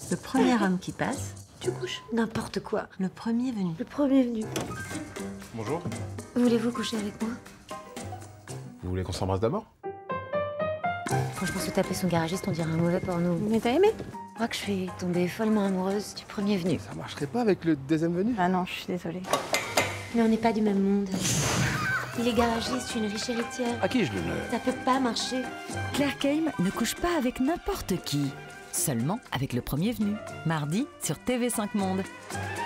Le premier homme qui passe, tu couches. N'importe quoi. Le premier venu. Le premier venu. Bonjour. Voulez-vous coucher avec moi? Vous voulez qu'on s'embrasse d'abord? Franchement, se taper son garagiste, on dirait un mauvais porno. Mais t'as aimé? Je crois que je suis tombée follement amoureuse du premier venu. Ça marcherait pas avec le deuxième venu? Ah non, je suis désolée. Mais on n'est pas du même monde. Il est garagiste, je suis une riche héritière. À qui je l'honneur? Ça peut pas marcher. Claire Kame ne couche pas avec n'importe qui, seulement avec le premier venu. Mardi sur TV5 Monde.